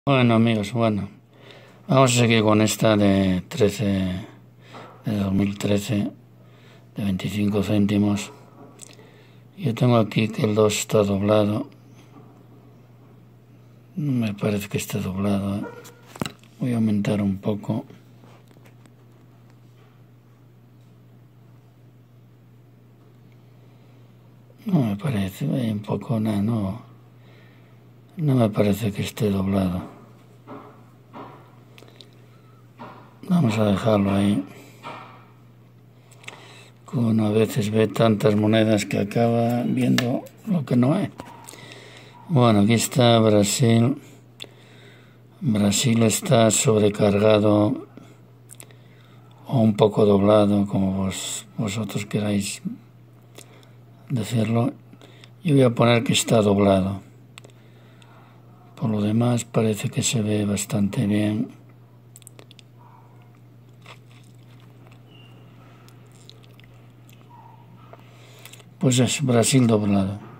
Bueno amigos, vamos a seguir con esta de 2013, de 25 céntimos. Yo tengo aquí que el 2 está doblado. No me parece que esté doblado, ¿eh? Voy a aumentar un poco. No me parece, un poco, no me parece que esté doblado. Vamos a dejarlo ahí. Uno a veces ve tantas monedas que acaba viendo lo que no es. Bueno, aquí está Brasil. Brasil está sobrecargado o un poco doblado, como vosotros queráis decirlo. Yo voy a poner que está doblado. Por lo demás parece que se ve bastante bien. Pues es Brasil doblado.